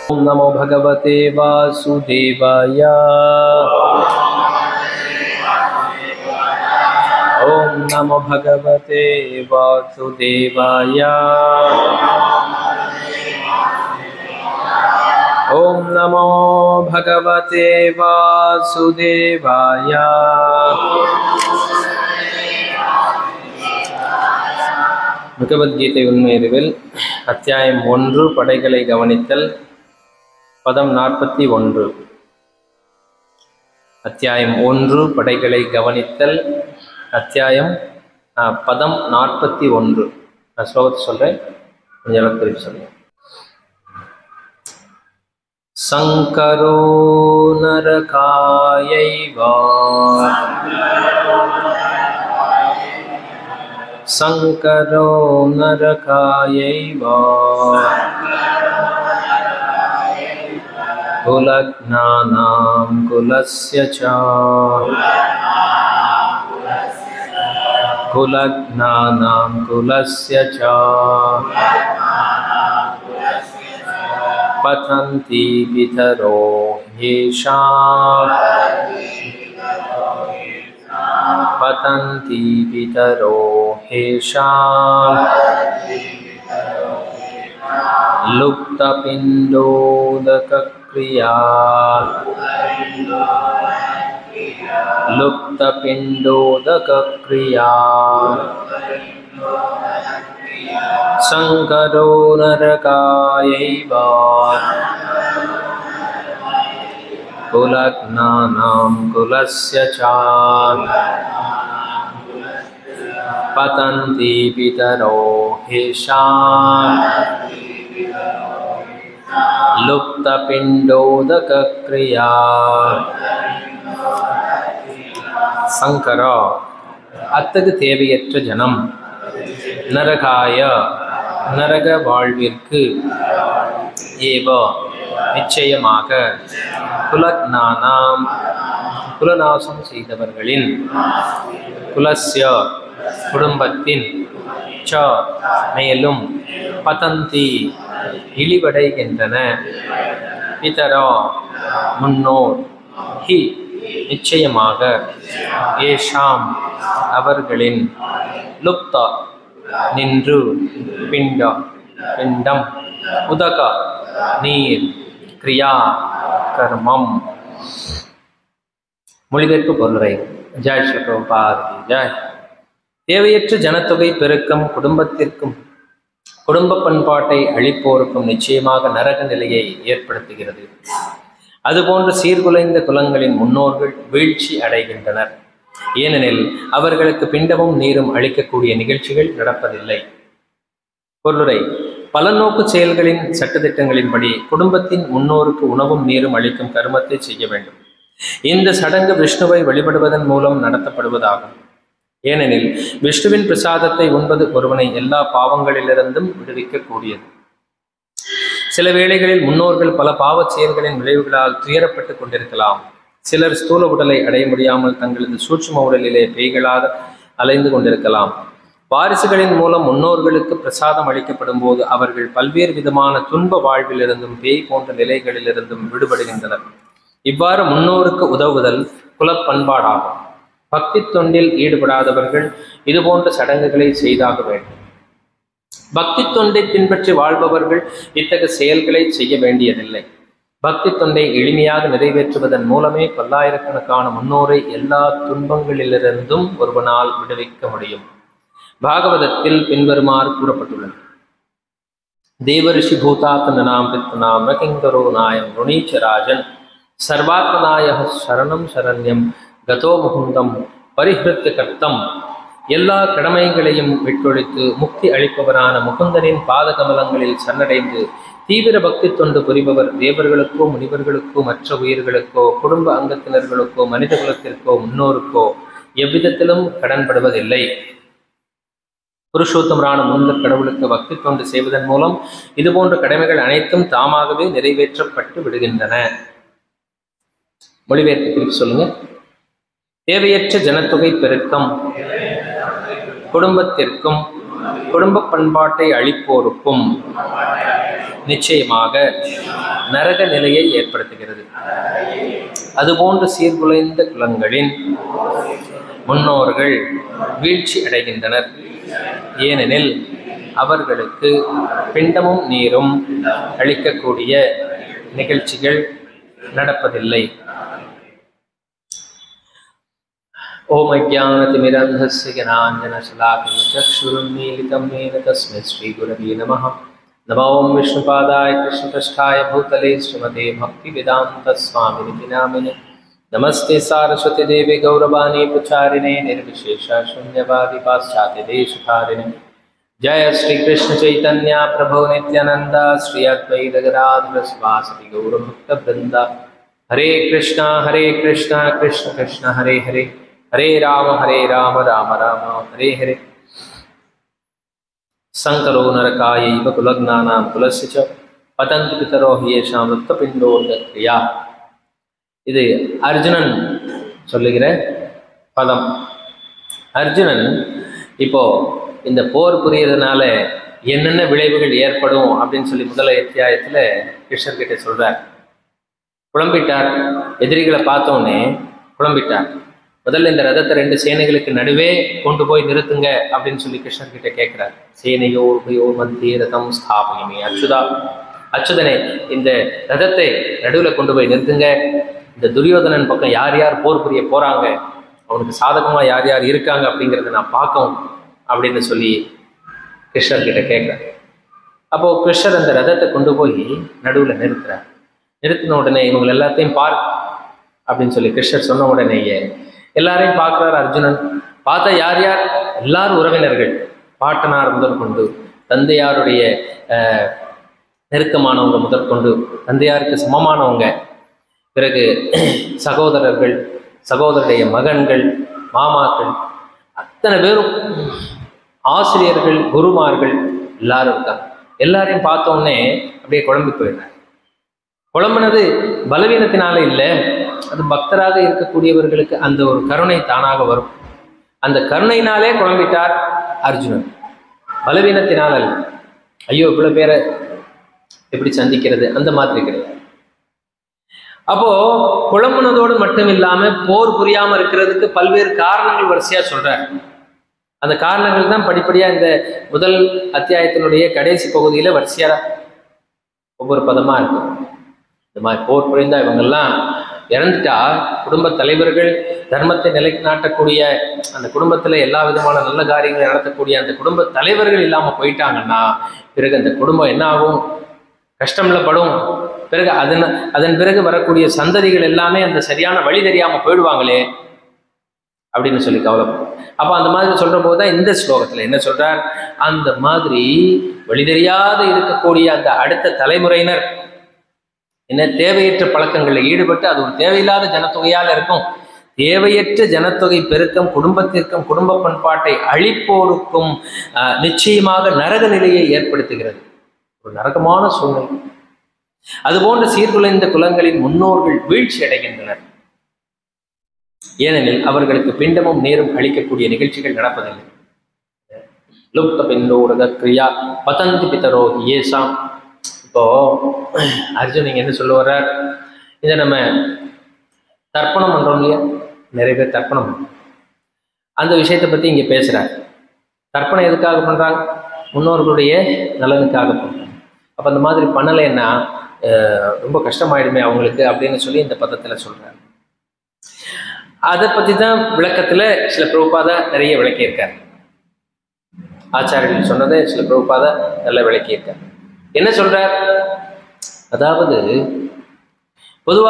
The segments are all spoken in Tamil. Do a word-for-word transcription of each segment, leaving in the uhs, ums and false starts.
ओम नमो भगवते वासुदेवाय। ओम नमो भगवते वासुदेवाय। ओम नमो भगवते वासुदेवाय। भगवद्गीதை उन्मेरुविल अध्यायम ஒன்று படைகளை கவனித்தல் பதம் நாற்பத்தி ஒன்று. அத்தியாயம் ஒன்று படைகளை கவனித்தல் அத்தியாயம் பதம் நாற்பத்தி ஒன்று. நான் ஸ்லோகத்தை சொல்றேன், கொஞ்சம் திருப்பி சொல்றேன். சங்கரோ நரகாயைவா சங்கரோ நரகாயைவா குலக்ஞானாம் குலஸ்ய ச குலக்ஞானாம் குலஸ்ய ச பதந்தி பிதரோ யேஷாம் பதந்தி பிதரோ யேஷாம் லுப்தபிண்டோதக क्रिया लुप्तपिंडोदक क्रिया संकरो नरकायैव कुलग्नानां कुलस्य च पतन्ति पितरो ह्येषाम् लुप्तपिंडोदक क्रिया. சங்கரா அத்தகு தேவையற்ற ஜனம், நரகாய நரக வாழ்விற்கு, ஏவ நிச்சயமாக, குலக்ஞானாம் குலநாசம் செய்தவர்களின், குலஸ்ய குடும்பத்தின், ச மேலும், பதந்தி இழிவடைகின்றன, பிதரா முன்னோர், ஹி நிச்சயமாக, ஏஷாம் அவர்களின், லுப்த நின்று, பிண்ட பிண்டம், உதக நீர், கிரியா கர்மம். மொழிபெயர்ப்பு பொருளை. ஜெய் ஸ்ரீ பிரபுபாத் ஜெய். தேவையற்ற ஜனத்தொகை பெருக்கம் குடும்பத்திற்கும் குடும்ப பண்பாட்டை அழிப்போருக்கும் நிச்சயமாக நரக நிலையை ஏற்படுத்துகிறது. அதுபோன்று சீர்குலைந்த குலங்களின் முன்னோர்கள் வீழ்ச்சி அடைகின்றனர். ஏனெனில் அவர்களுக்கு பிண்டமும் நீரும் அளிக்கக்கூடிய நிகழ்ச்சிகள் நடப்பதில்லை. பொருளுரை. பலநோக்கு செயல்களின் சட்டத்திட்டங்களின்படி குடும்பத்தின் முன்னோருக்கு உணவும் நீரும் அளிக்கும் கர்மத்தை செய்ய வேண்டும். இந்த சடங்கு விஷ்ணுவை வழிபடுவதன் மூலம் நடத்தப்படுவதாகும். ஏனெனில் விஷ்ணுவின் பிரசாதத்தை உண்பது ஒருவனை எல்லா பாவங்களிலிருந்தும் விடுவிக்கக்கூடியது. சில வேளைகளில் முன்னோர்கள் பல பாவச் செயல்களின் விளைவுகளால் துயரப்பட்டுக் கொண்டிருக்கலாம். சிலர் ஸ்தூல உடலை அடைய முடியாமல் தங்களது சூட்சும உடலிலே பேய்களாக அலைந்து கொண்டிருக்கலாம். வாரிசுகளின் மூலம் முன்னோர்களுக்கு பிரசாதம் அளிக்கப்படும் போது அவர்கள் பல்வேறு விதமான துன்ப வாழ்விலிருந்தும் பேய் போன்ற நிலைகளிலிருந்தும் விடுபடுகின்றனர். இவ்வாறு முன்னோருக்கு உதவுதல் குலப்பண்பாடாகும். பக்தி தொண்டில் ஈடுபடாதவர்கள் இதுபோன்ற சடங்குகளை செய்தாக வேண்டும். பக்தி தொண்டை பின்பற்றி வாழ்பவர்கள் இத்தகைய செயல்களை செய்ய வேண்டியதில்லை. பக்தி தொண்டை எளிமையாக நிறைவேற்றுவதன் மூலமே பல்லாயிரக்கணக்கான முன்னோரை எல்லா துன்பங்களிலிருந்தும் ஒருவனால் விடுவிக்க முடியும். பாகவதத்தில் பின்வருமாறு கூறப்பட்டுள்ளது. தேவரிஷி பூதாத்மனாம் பித்னாம் நகிங்கரோ நாயம் ருணீச்சராஜன் சர்வாத்மநாய சரணம் சரண்யம் கதோ முகுந்தம் பரிஹிருத்திய கர்த்தம். எல்லா கடமைகளையும் விட்டொழித்து முக்தி அளிப்பவரான முகுந்தனின் பாதகமலங்களில் சரணடைந்து தீவிர பக்தி தொண்டு புரிபவர் தேவர்களுக்கோ முனிவர்களுக்கோ மற்ற உயிர்களுக்கோ குடும்ப அங்கத்தினர்களுக்கோ மனித குலத்திற்கோ முன்னோருக்கோ எவ்விதத்திலும் கடன்படுவதில்லை. புருஷோத்தமரான முந்தர் கடவுளுக்கு பக்தி தொண்டு செய்வதன் மூலம் இதுபோன்ற கடமைகள் அனைத்தும் தாமாகவே நிறைவேற்றப்பட்டு விடுகின்றன. மொழிபெயர்ப்பு திருப்பி சொல்லுங்க. தேவையற்ற ஜனத்தொகை பெருக்கம் குடும்பத்திற்கும் குடும்ப பண்பாட்டை அளிப்போருக்கும் நிச்சயமாக நரக நிலையை ஏற்படுத்துகிறது. அதுபோன்று சீர்குலைந்த குலங்களின் முன்னோர்கள் வீழ்ச்சி அடைகின்றனர். ஏனெனில் அவர்களுக்கு பிண்டமும் நீரும் அளிக்கக்கூடிய நிகழ்ச்சிகள் நடப்பதில்லை. ஓம் அஜ்ஞானதிமிரந்தஸ்ய ஞானாஞ்சனசலாகய சக்ஷுருன்மீலிதம் येन तस्मै श्रीगुरवे नमः. नमो ओं विष्णुपादाय कृष्णपृष्ठाय भूतले श्रीमते भक्तिवेदान्तस्वामिनिति नामिने. नमस्ते सारस्वती देवी गौरवाणी प्रचारिणे निर्विशेष शून्यवादी पाश्चात्य देशधारिणे. जय श्री कृष्ण चैतन्य प्रभु नित्यानंद श्री अद्वैत गदाधर शिवासदि गौरभक्त वृंद. हरे कृष्णा हरे कृष्णा कृष्ण कृष्ण हरे हरे हरे राम हरे राम राम राम हरे हरे. संकरो नरकायैव कुलग्नानां कुलस्य च पतन्ति पितरो ह्येषां वृत्तपिण्डोदक्रिया. இது அர்ஜுனன் சொல்லுகிற பதம். அர்ஜுனன் இப்போ இந்த போர் புரியறதுனால என்னென்ன விளைவுகள் ஏற்படும் அப்படின்னு சொல்லி முதல் அத்தியாயத்தில் கிருஷ்ணர் கிட்ட சொல்றார். குழம்பிட்டார். எதிரிகளை பார்த்தோன்னே குழம்பிட்டார். முதல்ல இந்த ரதத்தை ரெண்டு சேனைகளுக்கு நடுவே கொண்டு போய் நிறுத்துங்க அப்படின்னு சொல்லி கிருஷ்ணர் கிட்ட கேட்கிறார். சேனையோர் உபயோர் மத்திய ரதம் ஸ்தாபயமே அச்சுதா. அச்சுதனே, இந்த ரதத்தை நடுவில் கொண்டு போய் நிறுத்துங்க. இந்த துரியோதனன் பக்கம் யார் யார் போர் புரிய போறாங்க, அவனுக்கு சாதகமா யார் யார் இருக்காங்க அப்படிங்கிறத நான் பார்க்கவும் அப்படின்னு சொல்லி கிருஷ்ணர் கிட்ட கேட்கிறார். அப்போ கிருஷ்ணர் அந்த ரதத்தை கொண்டு போய் நடுவில் நிறுத்துறார். நிறுத்தின உடனே இவங்க எல்லாத்தையும் பார் அப்படின்னு சொல்லி கிருஷ்ணர் சொன்ன உடனேயே எல்லாரையும் பார்க்கிறார் அர்ஜுனன். பார்த்தா யார் யார்? எல்லாரும் உறவினர்கள். பாட்டனார் முதற்கொண்டு, தந்தையாருடைய நெருக்கமானவங்க முதற்கொண்டு, தந்தையாருக்கு சமமானவங்க, பிறகு சகோதரர்கள், சகோதரருடைய மகன்கள், மாமாக்கள், அத்தனை பேரும், ஆசிரியர்கள், குருமார்கள் எல்லாரும் இருக்காங்க. எல்லாரையும் பார்த்தோன்னே அப்படியே குழம்பி போயிடுறாங்க. குழம்புனது பலவீனத்தினால இல்லை, அது பக்தராக இருக்கக்கூடியவர்களுக்கு அந்த ஒரு கருணை தானாக வரும். அந்த கருணையினாலே குழம்பிட்டார் அர்ஜுனன், பலவீனத்தினால இல்லை. ஐயோ இவ்வளவு பேரை எப்படி சந்திக்கிறது அந்த மாதிரி கிடையாது. அப்போ குழம்புனதோடு மட்டும் இல்லாம போர் புரியாம இருக்கிறதுக்கு பல்வேறு காரணங்கள் வரிசையா சொல்றார். அந்த காரணங்கள் தான் படிப்படியா இந்த முதல் அத்தியாயத்தினுடைய கடைசி பகுதியில வரிசையா ஒவ்வொரு பதமா இருக்கும். இந்த மாதிரி போர் புரிந்தா இவங்கெல்லாம் இறந்துட்டா, குடும்ப தலைவர்கள் தர்மத்தை நிலைநாட்டக்கூடிய அந்த குடும்பத்துல எல்லா விதமான நல்ல காரியங்களை நடத்தக்கூடிய அந்த குடும்ப தலைவர்கள் இல்லாம போயிட்டாங்கன்னா பிறகு அந்த குடும்பம் என்ன ஆகும்? கஷ்டம்ல படும். பிறகு அதன் அதன் பிறகு வரக்கூடிய சந்ததிகள் எல்லாமே அந்த சரியான வழி தெரியாம போயிடுவாங்களே அப்படின்னு சொல்லி கவலைப்படும். அப்ப அந்த மாதிரி சொல்ற போதுதான் இந்த ஸ்லோகத்துல என்ன சொல்றார்? அந்த மாதிரி வழி தெரியாத இருக்கக்கூடிய அந்த அடுத்த தலைமுறையினர் என்ன தேவையற்ற பழக்கங்களில் ஈடுபட்டு அது ஒரு தேவையில்லாத ஜனத்தொகையால் இருக்கும். தேவையற்ற ஜனத்தொகை பெருக்கம் குடும்பத்திற்கும் குடும்ப பண்பாட்டை அழிப்போருக்கும் நிச்சயமாக நரக நிலையை ஏற்படுத்துகிறது. ஒரு நரகமான சூழ்நிலை. அதுபோன்ற சீர்குலைந்த குலங்களின் முன்னோர்கள் வீழ்ச்சி அடைகின்றனர். ஏனெனில் அவர்களுக்கு பிண்டமும் நேரும் அளிக்கக்கூடிய நிகழ்ச்சிகள் நடப்பதில்லை. லுப்த பிண்டோரக கிரியா பதந்தி பிதரோ ஏசாம். இப்போ அர்ஜுன் நீங்க என்ன சொல்ல வர்றார்? இதை நம்ம தர்ப்பணம் பண்றோம் இல்லையா, நிறைய பேர் தர்ப்பணம் அந்த விஷயத்தை பத்தி இங்க பேசுறார். தர்ப்பணம் எதுக்காக பண்றாங்க? முன்னோர்களுடைய நலனுக்காக பண்றாங்க. அப்ப அந்த மாதிரி பண்ணலைன்னா ரொம்ப கஷ்டமாயிடுமே அவங்களுக்கு அப்படின்னு சொல்லி இந்த பதத்துல சொல்றாரு. அதை பத்தி தான் விளக்கத்துல சில பிரபுபாதா நிறைய விளக்கியிருக்காரு. ஆச்சாரியர்கள் சொன்னதை சில பிரபுபாதா நல்லா விளக்கியிருக்காரு. என்ன சொல்றார்? அதாவது பொதுவா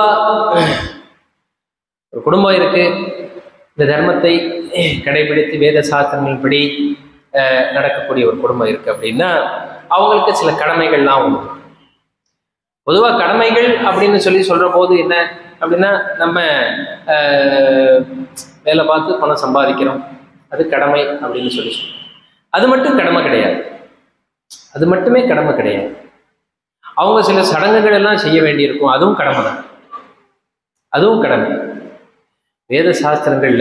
ஒரு குடும்பம் இருக்கு, இந்த தர்மத்தை கடைபிடித்து வேத சாஸ்திரங்கள்படி நடக்கக்கூடிய ஒரு குடும்பம் இருக்கு அப்படின்னா அவங்களுக்கு சில கடமைகள்லாம் உண்டு. பொதுவா கடமைகள் அப்படின்னு சொல்லி சொல்ற போது என்ன அப்படின்னா, நம்ம வேலை பார்த்து பணம் சம்பாதிக்கிறோம், அது கடமை அப்படின்னு சொல்லி சொல்றோம். அது மட்டும் கடமை கிடையாது, அது மட்டுமே கடமை கிடையாது. அவங்க சில சடங்குகள் எல்லாம் செய்ய வேண்டியிருக்கும், அதுவும் கடமை தான், அதுவும் கடமை. வேத சாஸ்திரங்கள்ல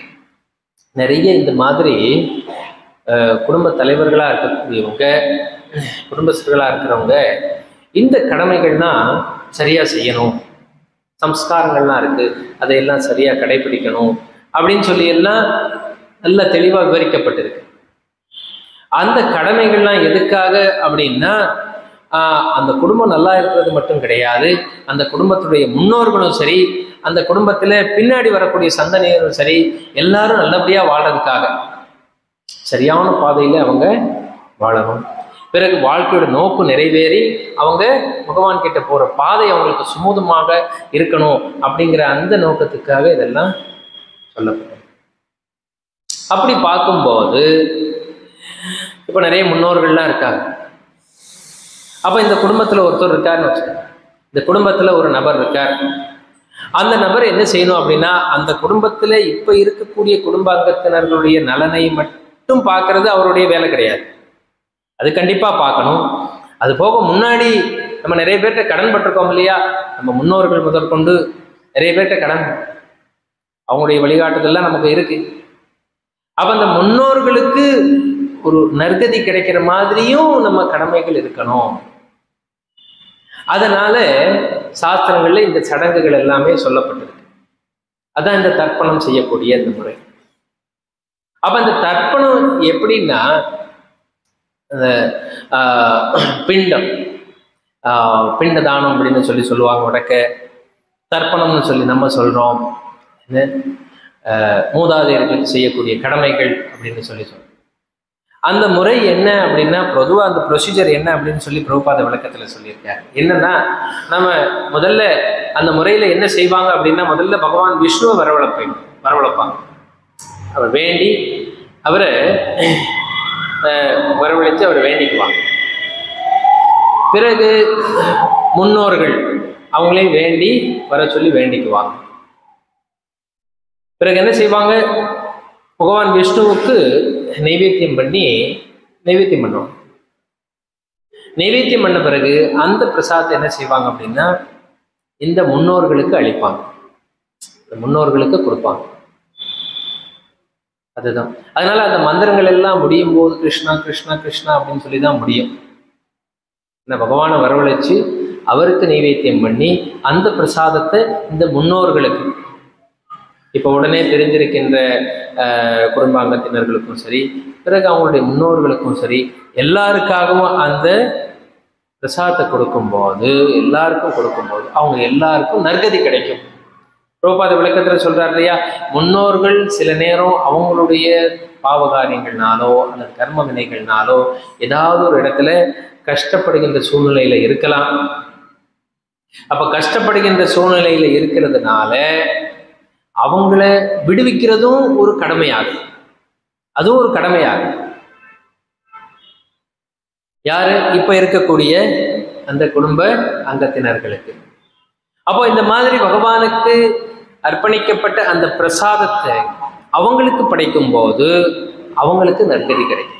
நிறைய இந்த மாதிரி குடும்ப தலைவர்களா இருக்கக்கூடியவங்க குடும்பஸ்தர்களாக இருக்கிறவங்க இந்த கடமைகள்லாம் சரியாக செய்யணும், சம்ஸ்காரங்கள்லாம் இருக்குது அதையெல்லாம் சரியாக கடைபிடிக்கணும் அப்படின்னு சொல்லி எல்லாம் நல்லா தெளிவாக விவரிக்கப்பட்டிருக்கு. அந்த கடமைகள்லாம் எதுக்காக அப்படின்னா அந்த குடும்பம் நல்லா இருக்கிறது மட்டும் கிடையாது, அந்த குடும்பத்துடைய முன்னோர்களும் சரி, அந்த குடும்பத்தில் பின்னாடி வரக்கூடிய சந்ததியினரும் சரி, எல்லாரும் நல்லபடியாக வாழ்றதுக்காக சரியான பாதையில் அவங்க வாழணும். பிறகு வாழ்க்கையோட நோக்கு நிறைவேறி அவங்க பகவான் கிட்ட போகிற பாதை அவங்களுக்கு சுமூகமாக இருக்கணும் அப்படிங்கிற அந்த நோக்கத்துக்காக இதெல்லாம் சொல்லப்படும். அப்படி பார்க்கும்போது இப்போ நிறைய முன்னோர்கள்லாம் இருக்காங்க. அப்போ இந்த குடும்பத்தில் ஒருத்தர் இருக்காருன்னு வச்சுக்கோங்க, இந்த குடும்பத்தில் ஒரு நபர் இருக்கார். அந்த நபர் என்ன செய்யணும் அப்படின்னா அந்த குடும்பத்தில் இப்போ இருக்கக்கூடிய குடும்ப அங்கத்தினர்களுடைய நலனை மட்டும் பார்க்கறது அவருடைய வேலை கிடையாது. அது கண்டிப்பாக பார்க்கணும். அது போக முன்னாடி நம்ம நிறைய பேர்கிட்ட கடன் பட்டிருக்கோம் இல்லையா, நம்ம முன்னோர்கள் முதற்கொண்டு நிறைய பேர்கிட்ட கடன், அவங்களுடைய வழிகாட்டுதல்லாம் நமக்கு இருக்கு. அப்போ அந்த முன்னோர்களுக்கு ஒரு நற்கதி கிடைக்கிற மாதிரியும் நம்ம கடமைகள் இருக்கணும். அதனால சாஸ்திரங்கள்ல இந்த சடங்குகள் எல்லாமே சொல்லப்பட்டிருக்கு. அதான் இந்த தர்ப்பணம் செய்யக்கூடிய இந்த முறை. அப்ப அந்த தர்ப்பணம் எப்படின்னா அந்த பிண்டம் பிண்ட தானம் அப்படின்னு சொல்லி சொல்லுவாங்க வடக்க, தர்ப்பணம்னு சொல்லி நம்ம சொல்றோம். மூதாதையர்களுக்கு செய்யக்கூடிய கடமைகள் அப்படின்னு சொல்லி சொல்றோம். அந்த முறை என்ன அப்படின்னா பொதுவாக அந்த ப்ரொசீஜர் என்ன அப்படின்னு சொல்லி பிரபுபாத விளக்கத்தில் சொல்லியிருக்காரு. என்னன்னா நம்ம முதல்ல அந்த முறையில் என்ன செய்வாங்க அப்படின்னா முதல்ல பகவான் விஷ்ணுவை வரவழைப்பை வரவழைப்பாங்க. அவர் வேண்டி அவரை வரவழைச்சு அவர் வேண்டிக்குவாங்க. பிறகு முன்னோர்கள் அவங்களே வேண்டி வர சொல்லி வேண்டிக்குவாங்க. பிறகு என்ன செய்வாங்க, பகவான் விஷ்ணுவுக்கு நைவேத்தியம் பண்ணி நைவேத்தியம் பண்ணுவாங்க. நைவேத்தியம் பண்ண பிறகு அந்த பிரசாதத்தை என்ன செய்வாங்க அப்படின்னா இந்த முன்னோர்களுக்கு அளிப்பாங்க, முன்னோர்களுக்கு கொடுப்பாங்க. அதுதான். அதனால அந்த மந்திரங்கள் எல்லாம் முடியும் போது கிருஷ்ணா கிருஷ்ணா கிருஷ்ணா அப்படின்னு சொல்லி தான் முடியும். இந்த பகவானை வரவழைச்சு அவருக்கு நைவேத்தியம் பண்ணி அந்த பிரசாதத்தை இந்த முன்னோர்களுக்கு, இப்போ உடனே தெரிஞ்சிருக்கின்ற குடும்பாங்கத்தினர்களுக்கும் சரி, பிறகு அவங்களுடைய முன்னோர்களுக்கும் சரி, எல்லாருக்காகவும் அந்த பிரசாதத்தை கொடுக்கும்போது எல்லாருக்கும் கொடுக்கும்போது அவங்க எல்லாருக்கும் நற்கதி கிடைக்கும். பிரபுபாத விளக்கத்தில் சொல்றார் இல்லையா, முன்னோர்கள் சில நேரம் அவங்களுடைய பாவகாரியங்கள்னாலோ அல்லது கர்ம வினைகள்னாலோ ஏதாவது ஒரு இடத்துல கஷ்டப்படுகின்ற சூழ்நிலையில இருக்கலாம். அப்ப கஷ்டப்படுகின்ற சூழ்நிலையில இருக்கிறதுனால அவங்கள விடுவிக்கிறதும் ஒரு கடமையாகும். அதுவும் ஒரு கடமையாகும். யாரு இப்ப இருக்கக்கூடிய அந்த குடும்ப அங்கத்தினர்களுக்கு. அப்போ இந்த மாதிரி பகவானுக்கு அர்ப்பணிக்கப்பட்ட அந்த பிரசாதத்தை அவங்களுக்கு படைக்கும் போது அவங்களுக்கு நற்கதி கிடைக்கும்.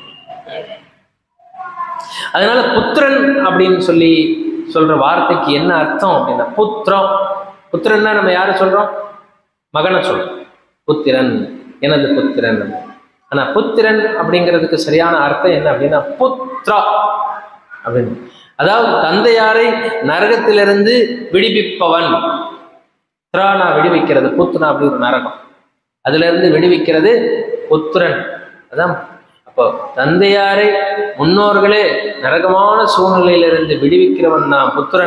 அதனால புத்திரன் அப்படின்னு சொல்லி சொல்ற வார்த்தைக்கு என்ன அர்த்தம் அப்படின்னா புத்திரம். புத்திரன்னா நம்ம யாரு சொல்றோம், மகனை சொல்றோம். புத்திரன், எனது புத்திரன். ஆனா புத்திரன் அப்படிங்கிறதுக்கு சரியான அர்த்தம் என்ன அப்படின்னா புத்ரா அப்படின்னு, அதாவது தந்தையாரை நரகத்திலிருந்து விடுவிப்பவன். திரானா விடுவிக்கிறது, புத்ரா அப்படி ஒரு நரகம், அதுல இருந்து விடுவிக்கிறது புத்திரன். அதான் அப்போ தந்தையாரை முன்னோர்களே நரகமான சூழ்நிலையிலிருந்து விடுவிக்கிறவன் தான் புத்திரன்.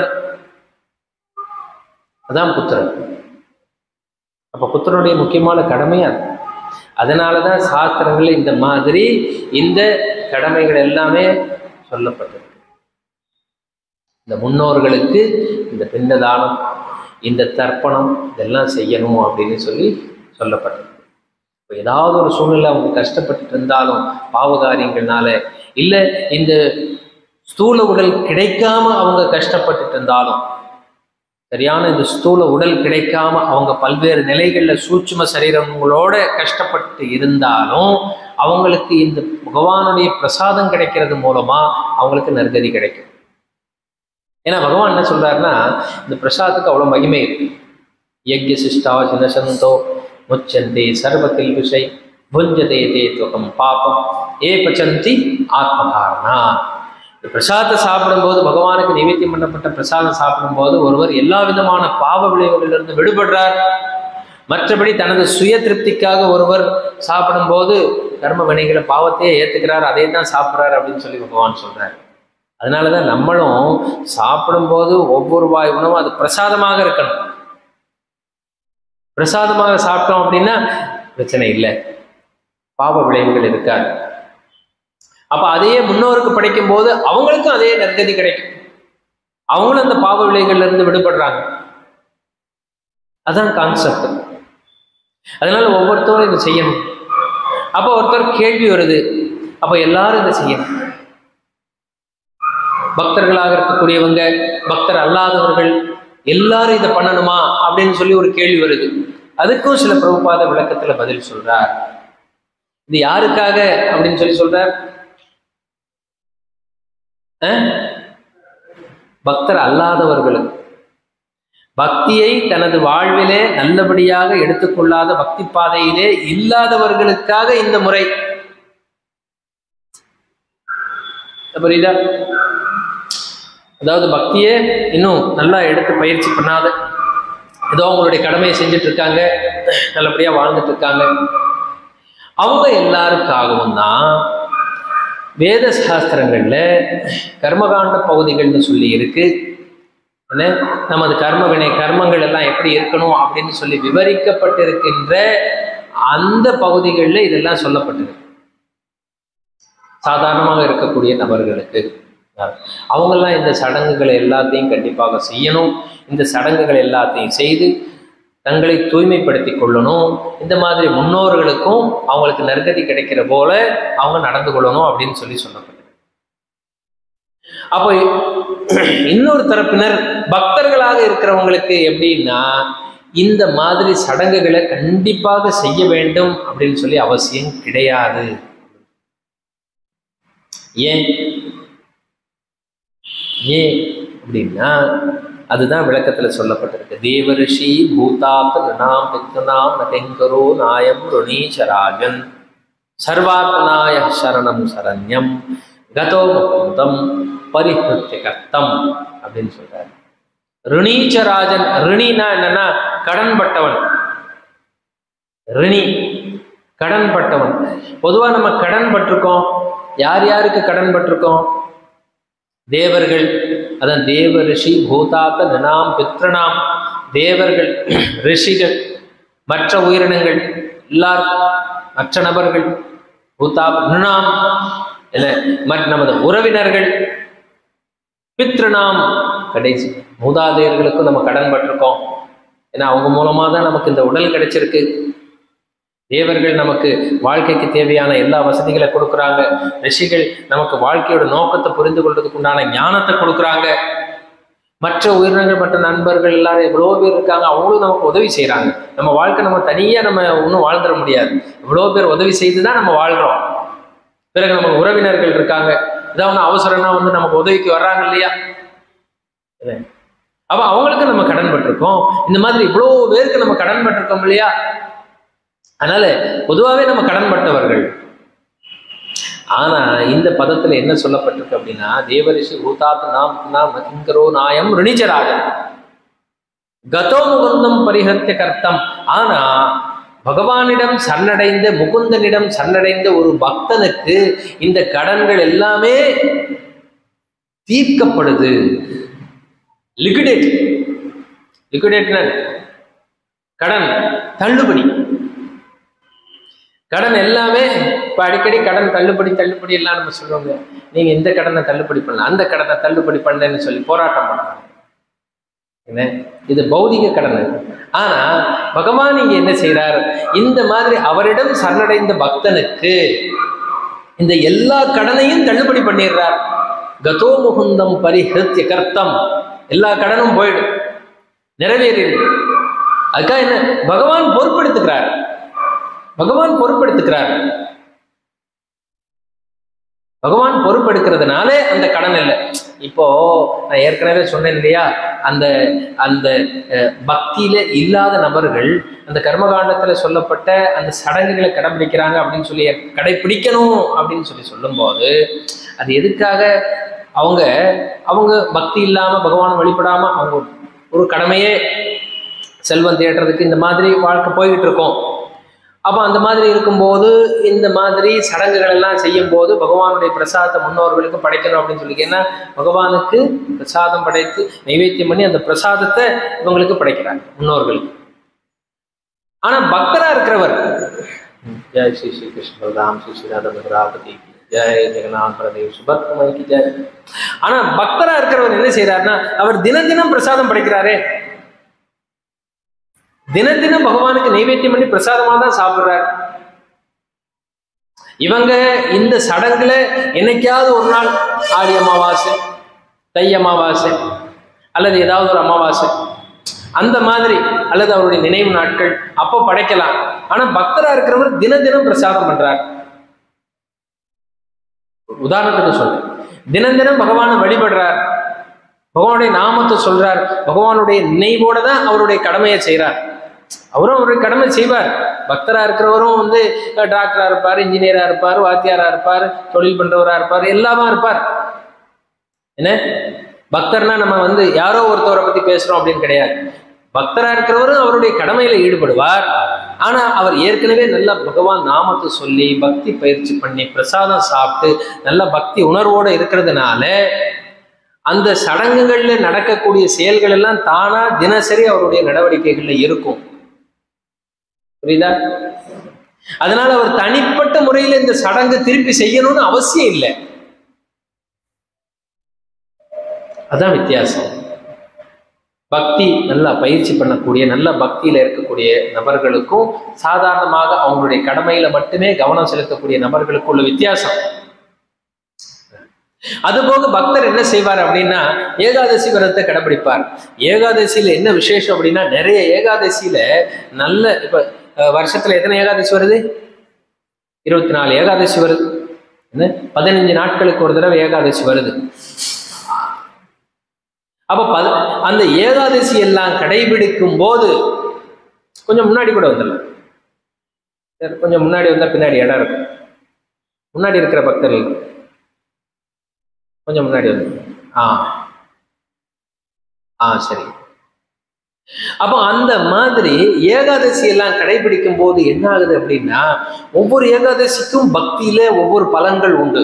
அதான் புத்திரன். அப்ப புத்திரனுடைய முக்கியமான கடமை அது. அதனாலதான் சாஸ்திரங்கள் இந்த மாதிரி இந்த கடமைகள் எல்லாமே சொல்லப்பட்டிருக்கு. இந்த முன்னோர்களுக்கு இந்த பிண்டதானம், இந்த தர்ப்பணம் இதெல்லாம் செய்யணும் அப்படின்னு சொல்லி சொல்லப்பட்டிருக்கு. இப்போ ஏதாவது ஒரு சூழ்நிலை அவங்க கஷ்டப்பட்டு இருந்தாலும் பாவகாரியங்கள்னால, இல்லை இந்த ஸ்தூல உடல் கிடைக்காம அவங்க கஷ்டப்பட்டு இருந்தாலும், சரியான இந்த ஸ்தூல உடல் கிடைக்காம அவங்க பல்வேறு நிலைகளில் சூட்சும சரீரங்களோட கஷ்டப்பட்டு இருந்தாலும் அவங்களுக்கு இந்த பகவானுடைய பிரசாதம் கிடைக்கிறது மூலமா அவங்களுக்கு நற்கதி கிடைக்கும். ஏன்னா பகவான் என்ன சொல்றாருன்னா இந்த பிரசாதத்துக்கு அவ்வளோ மகிமை இருக்கு. யஜ்ய சிஷ்டா ஜனசந்தோ முச்சந்தே சர்வத்தில் விஷை புஞ்சதே தே துவகம் பாபம் ஏ பச்சந்தி ஆத்மகாரணா. பிரசாதத்தை சாப்பிடும்போது, பகவானுக்கு நைவேத்தியம் பண்ணப்பட்ட பிரசாதம் சாப்பிடும்போது ஒருவர் எல்லா விதமான பாவ விளைவுகளிலிருந்து விடுபடுறார். மற்றபடி தனது சுய திருப்திக்காக ஒருவர் சாப்பிடும்போது கர்ம வினைகளை பாவத்தையே ஏத்துக்கிறார், அதே தான் சாப்பிட்றாரு அப்படின்னு சொல்லி பகவான் சொல்றாரு. அதனாலதான் நம்மளும் சாப்பிடும்போது ஒவ்வொரு வாய் உணவும் அது பிரசாதமாக இருக்கணும். பிரசாதமாக சாப்பிட்டோம் அப்படின்னா பிரச்சனை இல்லை, பாவ விளைவுகள் இருக்காது. அப்ப அதையே முன்னோருக்கு படைக்கும் போது அவங்களுக்கும் அதே நற்கதி கிடைக்கும், அவங்களும் அந்த பாவ விளைவுகள்ல இருந்து விடுபடுறாங்க. அதான் கான்செப்ட். அதனால ஒவ்வொருத்தரும் இதை செய்யணும். அப்ப ஒருத்தர் கேள்வி வருது, அப்ப எல்லாரும் இதை செய்யணும். பக்தர்களாக இருக்கக்கூடியவங்க, பக்தர் அல்லாதவர்கள் எல்லாரும் இதை பண்ணணுமா அப்படின்னு சொல்லி ஒரு கேள்வி வருது. அதுக்கும் சில பிரபுபாத விளக்கத்துல பதில் சொல்றார். இது யாருக்காக அப்படின்னு சொல்லி சொல்றார்? பக்தர் அல்லாதவர்களுக்கு, பக்தியை தனது வாழ்விலே நல்லபடியாக எடுத்துக்கொள்ளாத, பக்தி பாதையிலே இல்லாதவர்களுக்காக இந்த முறை. புரியுதா? அதாவது பக்தியே இன்னும் நல்லா எடுத்து பயிற்சி பண்ணாத, ஏதோ அவங்களுடைய கடமையை செஞ்சுட்டு இருக்காங்க, நல்லபடியா வாழ்ந்துட்டு இருக்காங்க, அவங்க எல்லாருக்காகவும் தான் வேத சாஸ்திரங்கள்ல கர்மகாண்ட பகுதிகள்னு சொல்லி இருக்கு. என்ன, நமது கர்ம வினை கர்மங்கள் எல்லாம் எப்படி இருக்கணும் அப்படின்னு சொல்லி விவரிக்கப்பட்டிருக்கின்ற அந்த பகுதிகளில் இதெல்லாம் சொல்லப்பட்டிருக்கு. சாதாரணமாக இருக்கக்கூடிய நபர்களுக்கு அவங்கெல்லாம் இந்த சடங்குகளை எல்லாத்தையும் கண்டிப்பாக செய்யணும். இந்த சடங்குகள் எல்லாத்தையும் செய்து தங்களை தூய்மைப்படுத்தி கொள்ளணும். இந்த மாதிரி முன்னோர்களுக்கும் அவங்களுக்கு நற்கதி கிடைக்கிற போல அவங்க நடந்து கொள்ளணும் அப்படின்னு சொல்லி சொல்லப்பட்டது. அப்போ இன்னொரு தரப்பினர் பக்தர்களாக இருக்கிறவங்களுக்கு எப்படின்னா, இந்த மாதிரி சடங்குகளை கண்டிப்பாக செய்ய வேண்டும் அப்படின்னு சொல்லி அவசியம் கிடையாது. ஏன் ஏன் அப்படின்னா, அதுதான் விளக்கத்துல சொல்லப்பட்டிருக்கு. தேவரிஷி பூதாத் நாம் பித்ருநாம் நதெங்கரோ நாயம் ருணீச்சராஜன் சர்வாத்மனாய சரணம் சரண்யம் கதோ முகுந்தம் பரிஹிருத்ய கர்த்தம் அப்படின்னு சொல்றாரு. ருணீச்சராஜன், ரிணினா என்னன்னா கடன்பட்டவன். ரிணி கடன் பட்டவன். பொதுவா நம்ம கடன் பட்டிருக்கோம். யார் யாருக்கு கடன் பட்டிருக்கோம்? தேவர்கள், அதான் தேவ ரிஷி பூதாத்த நினாம் பித்ருநாம், தேவர்கள், ரிஷிகள், மற்ற உயிரினங்கள் எல்லாருக்கும், மற்ற நபர்கள், பூதாப் நினாம் இல்லை மற்ற நமது உறவினர்கள், பித்ருநாம் கடைசி மூதாதையர்களுக்கும் நம்ம கடன் பட்டிருக்கோம். ஏன்னா அவங்க மூலமா தான் நமக்கு இந்த உடல் கிடைச்சிருக்கு. தேவர்கள் நமக்கு வாழ்க்கைக்கு தேவையான எல்லா வசதிகளை கொடுக்குறாங்க. ரிஷிகள் நமக்கு வாழ்க்கையோட நோக்கத்தை புரிந்து கொள்றதுக்கு உண்டான ஞானத்தை கொடுக்குறாங்க. மற்ற உயிரினங்கள், மற்ற நண்பர்கள் எல்லாரும் எவ்வளோ பேர் இருக்காங்க, அவங்களும் நமக்கு உதவி செய்கிறாங்க. நம்ம வாழ்க்கை நம்ம தனியாக நம்ம ஒன்றும் வாழ்ந்துட முடியாது. எவ்வளோ பேர் உதவி செய்து தான் நம்ம வாழ்கிறோம். பிறகு நமக்கு உறவினர்கள் இருக்காங்க, ஏதாவது ஒன்று அவசரம்னா வந்து நமக்கு உதவிக்கு வர்றாங்க இல்லையா? அப்போ அவங்களுக்கு நம்ம கடன் பட்டிருக்கோம். இந்த மாதிரி இவ்வளோ பேருக்கு நம்ம கடன் பட்டிருக்கோம் இல்லையா? அதனால பொதுவாகவே நம்ம கடன்பட்டவர்கள். ஆனா இந்த பதத்துல என்ன சொல்லப்பட்டிருக்கு அப்படின்னா, தேவரிஷி பூதாத் நாம் நாம் நதிங்கரோ நாயம் ருணிச்சராஜன் கதோ முகுந்தம் பரிஹிருத்ய கர்த்தம். ஆனா பகவானிடம் சரணடைந்த, முகுந்தனிடம் சரணடைந்த ஒரு பக்தனுக்கு இந்த கடன்கள் எல்லாமே தீர்க்கப்படுது. லிக்விடேட் லிக்விடேட்னா கடன் தள்ளுபடி. கடன் எல்லாமே இப்போ அடிக்கடி கடன் தள்ளுபடி தள்ளுபடி எல்லாம் நம்ம சொல்லுவாங்க. நீங்க இந்த கடனை தள்ளுபடி பண்ணலாம், அந்த கடனை தள்ளுபடி பண்ணலன்னு சொல்லி போராட்டம் பண்றாங்க. என்ன இது பௌதிக கடன். ஆனா பகவான் இங்க என்ன செய்யறார்? இந்த மாதிரி அவரிடம் சரணடைந்த பக்தனுக்கு இந்த எல்லா கடனையும் தள்ளுபடி பண்ணிடுறார். கதோ முகுந்தம் பரிஹிருத்ய கர்த்தம், எல்லா கடனும் போயிடும், நிறைவேறிடு. அதுக்காக என்ன பகவான் பொறுப்பெடுத்துக்கிறார். பகவான் பொறுப்பெடுத்துக்கிறார். பகவான் பொறுப்பெடுக்கிறதுனாலே அந்த கடன் இல்லை. இப்போ நான் ஏற்கனவே சொன்னேன் இல்லையா, அந்த அந்த பக்தியில இல்லாத நபர்கள் அந்த கர்மகாண்டத்துல சொல்லப்பட்ட அந்த சடங்குகளை கடைபிடிக்கிறாங்க அப்படின்னு சொல்லி, கடைபிடிக்கணும் அப்படின்னு சொல்லி சொல்லும் போது அது எதுக்காக அவங்க அவங்க பக்தி இல்லாம பகவானை வழிபடாம அவங்க ஒரு கடமையே செல்வம் தேடுறதுக்கு இந்த மாதிரி வாழ்க்கை போய்கிட்டு இருக்கோம். அப்போ அந்த மாதிரி இருக்கும்போது இந்த மாதிரி சடங்குகள் எல்லாம் செய்யும் போது பகவானுடைய பிரசாதத்தை முன்னோர்களுக்கு படைக்கணும் அப்படின்னு சொல்லி, ஏன்னா பகவானுக்கு பிரசாதம் படைத்து நைவேத்தியம் பண்ணி அந்த பிரசாதத்தை இவங்களுக்கு படைக்கிறாங்க முன்னோர்களுக்கு. ஆனா பக்தரா இருக்கிறவர் ஜெய் ஸ்ரீ ஸ்ரீ கிருஷ்ண பலராம் ஸ்ரீ ஸ்ரீராத மதுராபதி ஜெய் ஜெகநாத் பிரதேவ் சுபத்மணிக்கு ஜெய். ஆனா பக்தரா இருக்கிறவர் என்ன செய்யறாருன்னா அவர் தினம் தினம் பிரசாதம் படைக்கிறாரே, தினம் தினம் பகவானுக்கு நைவேத்தியம் பண்ணி பிரசாதமா தான் சாப்பிடுறாரு. இவங்க இந்த சடங்குல என்னைக்காவது ஒரு நாள் ஆடி அமாவாசை, தை அமாவாசை அல்லது ஏதாவது ஒரு அமாவாசை அந்த மாதிரி அல்லது அவருடைய நினைவு நாட்கள் அப்போ படைக்கலாம். ஆனா பக்தரா இருக்கிறவர் தினம் தினம் பிரசாதம் பண்றார். உதாரணத்துக்கு சொல்றேன், தினம் தினம் பகவானை வழிபடுறார், பகவானுடைய நாமத்தை சொல்றார், பகவானுடைய நினைவோட தான் அவருடைய கடமையை செய்யறார். அவரும் அவருடைய கடமை செய்வார். பக்தரா இருக்கிறவரும் வந்து டாக்டரா இருப்பார், இன்ஜினியரா இருப்பார், வாத்தியாரா இருப்பார், தொழில் பண்றவரா இருப்பார், எல்லாமா இருப்பார். என்ன பக்தர்னா நம்ம வந்து யாரோ ஒருத்தவரை பத்தி பேசுறோம் அப்படின்னு கிடையாது. பக்தரா இருக்கிறவரும் அவருடைய கடமையில ஈடுபடுவார். ஆனா அவர் ஏற்கனவே நல்ல பகவான் நாமத்தை சொல்லி பக்தி பயிற்சி பண்ணி பிரசாதம் சாப்பிட்டு நல்ல பக்தி உணர்வோட இருக்கிறதுனால அந்த சடங்குகள்ல நடக்கக்கூடிய செயல்கள் எல்லாம் தானா தினசரி அவருடைய நடவடிக்கைகள்ல இருக்கும். புரியுதா? அதனால அவர் தனிப்பட்ட முறையில இந்த சடங்கு திருப்பி செய்யணும்னு அவசியம் இல்லை. அதான் வித்தியாசம். பக்தி நல்லா பயிற்சி பண்ணக்கூடிய நல்ல பக்தியில இருக்கக்கூடிய நபர்களுக்கும் சாதாரணமாக அவங்களுடைய கடமையில மட்டுமே கவனம் செலுத்தக்கூடிய நபர்களுக்கும் உள்ள வித்தியாசம். அதுபோக பக்தர் என்ன செய்வார் அப்படின்னா ஏகாதசி விரதத்தை கடைபிடிப்பார். ஏகாதசியில என்ன விசேஷம் அப்படின்னா நிறைய ஏகாதசியில நல்ல இப்ப வருஷத்துல எத்தனை ஏகாதசி வருது? இருபத்தி நாலு ஏகாதசி வருது. என்ன பதினஞ்சு நாட்களுக்கு ஒரு தடவை ஏகாதசி வருது. அப்ப பத அந்த ஏகாதசி எல்லாம் கடைபிடிக்கும் போது கொஞ்சம் முன்னாடி கூட வந்துடலாம், கொஞ்சம் முன்னாடி வந்தா பின்னாடி இடம் இருக்கும். முன்னாடி இருக்கிற பக்தர்கள் கொஞ்சம் முன்னாடி வந்து ஆ ஆ சரி. அப்போ அந்த மாதிரி ஏகாதசி எல்லாம் கடைபிடிக்கும் போது என்ன ஆகுது அப்படின்னா ஒவ்வொரு ஏகாதசிக்கும் பக்தியில ஒவ்வொரு பலன்கள் உண்டு.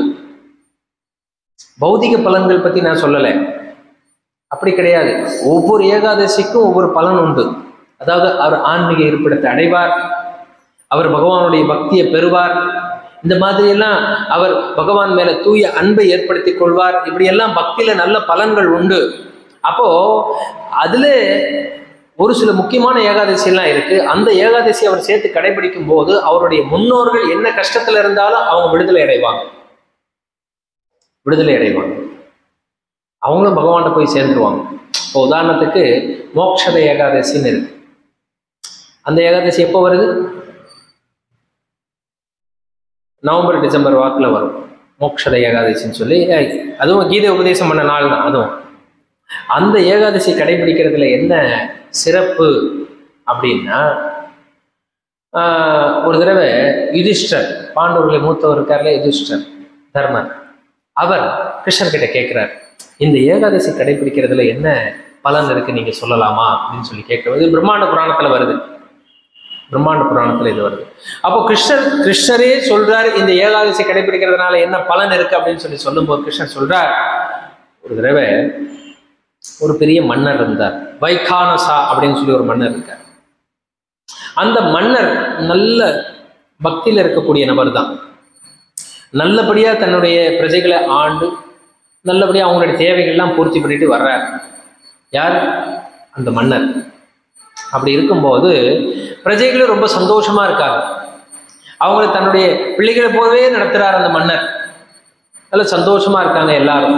பௌதிக பலன்கள் பத்தி நான் சொல்லலை, அப்படி கிடையாது. ஒவ்வொரு ஏகாதசிக்கும் ஒவ்வொரு பலன் உண்டு. அதாவது அவர் ஆன்மீக இருப்பிடத்தை அடைவார், அவர் பகவானுடைய பக்தியை பெறுவார், இந்த மாதிரி எல்லாம் அவர் பகவான் மேல தூய அன்பை ஏற்படுத்தி கொள்வார். இப்படி எல்லாம் பக்தியில நல்ல பலன்கள் உண்டு. அப்போ அதுல ஒரு சில முக்கியமான ஏகாதசி எல்லாம் இருக்கு. அந்த ஏகாதசி அவர் சேர்த்து கடைபிடிக்கும் போது அவருடைய முன்னோர்கள் என்ன கஷ்டத்துல இருந்தாலும் அவங்க விடுதலை அடைவாங்க, விடுதலை அடைவாங்க அவங்களும் பகவான்கிட்ட போய் சேர்ந்துருவாங்க. இப்போ உதாரணத்துக்கு மோக்ஷத ஏகாதசின்னு இருக்கு. அந்த ஏகாதசி எப்போ வருது? நவம்பர் டிசம்பர் வாக்கில் வரும் மோக்ஷத ஏகாதசின்னு சொல்லி. அதுவும் கீதை உபதேசம் பண்ண நாள் தான். அதுவும் அந்த ஏகாதசி கடைபிடிக்கிறதுல என்ன சிறப்பு அப்படின்னா ஒரு தடவை யுதிஷ்டர், பாண்டவர்களை மூத்தவர் இருக்கார்ல யுதிஷ்டர் தர்மர், அவர் கிருஷ்ணர் கிட்ட கேட்கிறார், இந்த ஏகாதசி கடைபிடிக்கிறதுல என்ன பலன் இருக்கு நீங்க சொல்லலாமா அப்படின்னு சொல்லி கேட்கறது. பிரம்மாண்ட புராணத்துல வருது, பிரம்மாண்ட புராணத்துல இது வருது. அப்போ கிருஷ்ணர் கிருஷ்ணரே சொல்றாரு இந்த ஏகாதசி கடைபிடிக்கிறதுனால என்ன பலன் இருக்கு அப்படின்னு சொல்லி சொல்லும் போது கிருஷ்ணர் சொல்றார், ஒரு தடவை ஒரு பெரிய மன்னர் இருந்தார், வைகானசா அப்படின்னு சொல்லி ஒரு மன்னர் இருக்கார். அந்த மன்னர் நல்ல பக்தியில இருக்கக்கூடிய நபர் தான். நல்லபடியா தன்னுடைய பிரஜைகளை ஆண்டு நல்லபடியா அவங்களுடைய தேவைகள்லாம் பூர்த்தி பண்ணிட்டு வர்றார். யார்? அந்த மன்னர். அப்படி இருக்கும்போது பிரஜைகளும் ரொம்ப சந்தோஷமா இருக்காங்க. அவங்களை தன்னுடைய பிள்ளைகளை போலவே நடத்துறார் அந்த மன்னர். நல்ல சந்தோஷமா இருக்காங்க எல்லாரும்.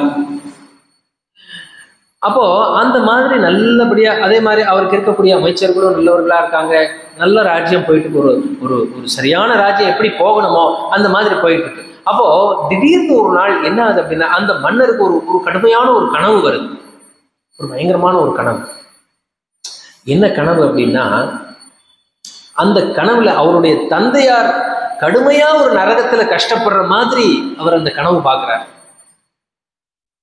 அப்போ அந்த மாதிரி நல்லபடியா அதே மாதிரி அவருக்கு இருக்கக்கூடிய அமைச்சர்களும் நல்லவர்களா இருக்காங்க. நல்ல ராஜ்யம் போயிட்டு ஒரு ஒரு ஒரு சரியான ராஜ்யம் எப்படி போகணுமோ அந்த மாதிரி போயிட்டு இருக்கு. அப்போ திடீர்னு ஒரு நாள் என்ன ஆகுது அப்படின்னா அந்த மன்னருக்கு ஒரு ஒரு கடுமையான ஒரு கனவு வருது, ஒரு பயங்கரமான ஒரு கனவு. என்ன கனவு அப்படின்னா அந்த கனவுல அவருடைய தந்தையார் கடுமையா ஒரு நரகத்துல கஷ்டப்படுற மாதிரி அவர் அந்த கனவு பார்க்கிறார்.